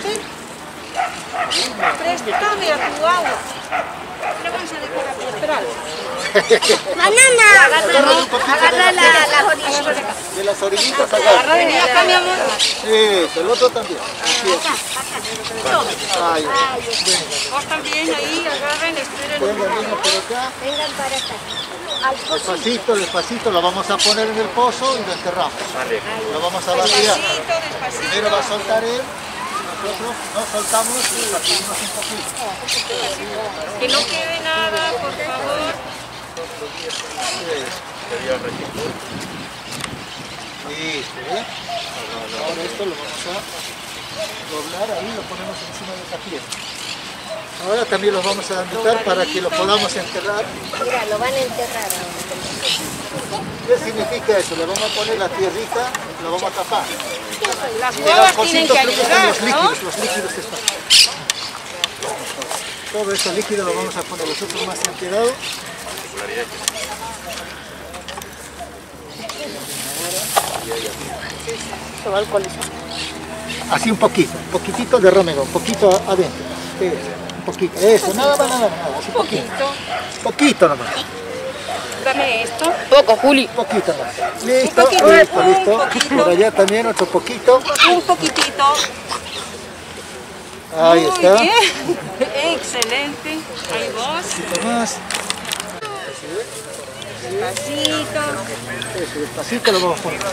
E: Préstame a tu guagua. Le vamos a dejar aquí. Espéralo.
C: ¡Banana!
A: Agarra un poquito
C: Agarra
A: de,
C: la, las orillitas.
A: de las orillitas acá.
E: Agarra de acá, mi amor.
A: Eso, el otro también. Así es. Ahí.
E: Vos también ahí, agarren, esperen.
A: Venga, venga por acá.
C: Vengan para acá. Al pozo.
A: Despacito, despacito, lo vamos a poner en el pozo y lo enterramos. Lo vamos a vaciar.
E: Despacito, despacito.
A: Primero va a soltar él, nosotros no soltamos y sacudimos un poquito.
E: Que no quede nada, por favor.
A: Listo, ¿eh? Ahora esto lo vamos a doblar ahí, lo ponemos encima de esa piedra. Ahora también lo vamos a meter para que lo podamos enterrar.
C: Mira, lo van a enterrar ahora.
A: ¿Qué significa eso? Le vamos a poner la tierrita, lo vamos a tapar.
E: Las
A: Y
E: guaguas
A: los
E: tienen
A: cositos,
E: que
A: creo que son
E: ayudar,
A: los
E: ¿no?
A: líquidos, los líquidos están. Todo eso líquido lo vamos a poner, los otros más se han quedado.
B: Se va a alcoholizar.
A: Así un poquito, un poquitito de romero, un poquito adentro. Eso, un poquito, eso, nada más, nada más, nada, así poquito. Poquito nomás,
E: Dame esto.
B: Poco, Juli.
A: poquito nomás. Listo,
E: Un poquito,
A: listo,
E: un
A: listo.
E: poquito.
A: Por allá también otro poquito.
E: Un poquitito.
A: Ahí
E: Muy
A: está.
E: bien. Excelente. Ahí vos.
A: Un poquito más.
E: Despacito.
A: Eso, despacito lo vamos a poner.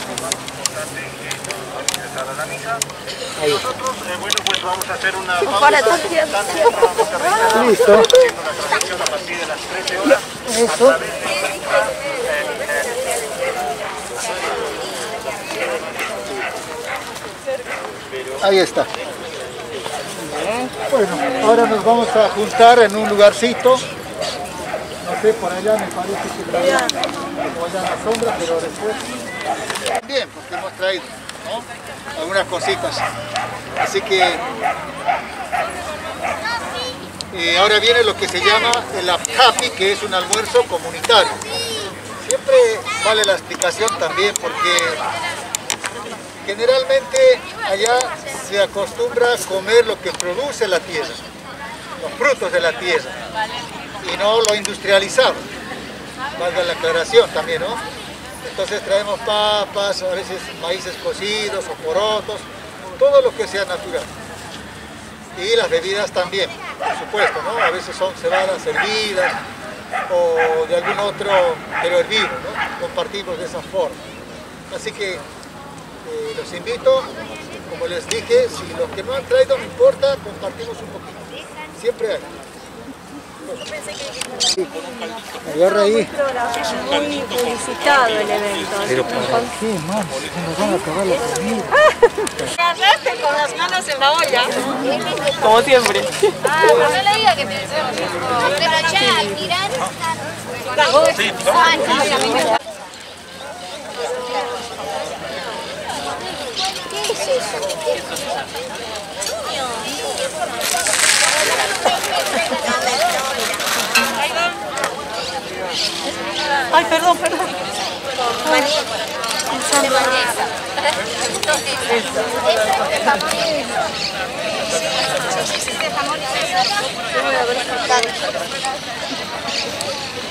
A: Ahí.
F: Nosotros, eh, bueno, pues vamos a hacer una
C: Para tu
A: Listo.
F: una transmisión a partir de las trece horas.
A: Eso. Ahí está. Bueno, ahora nos vamos a juntar en un lugarcito. No sé, por allá me parece que está allá, como allá en la sombra, pero después... Bien, porque hemos traído, ¿no? Algunas cositas. Así que... Eh, ahora viene lo que se llama el apcapi, que es un almuerzo comunitario. Siempre vale la explicación también porque generalmente allá se acostumbra a comer lo que produce la tierra, los frutos de la tierra, y no lo industrializado. Valga la aclaración también, ¿no? Entonces traemos papas, a veces maíces cocidos o porotos, todo lo que sea natural. Y las bebidas también, por supuesto, ¿no? A veces son cebadas hervidas o de algún otro, pero hervido, ¿no? Compartimos de esa forma. Así que eh, los invito, como les dije, si los que no han traído no importa, compartimos un poquito. Siempre hay. Sí, agarra ahí.
B: Es muy publicitado el evento.
A: Pero ¿para qué, mano? Nos van a acabar la comida.
E: Agarraste con las manos en la olla.
B: Como siempre.
E: Ah, no le diga que te deseo.
C: Pero allá, al mirar, ¿qué es eso?
B: De mayonesa.
C: Yo voy a verificar.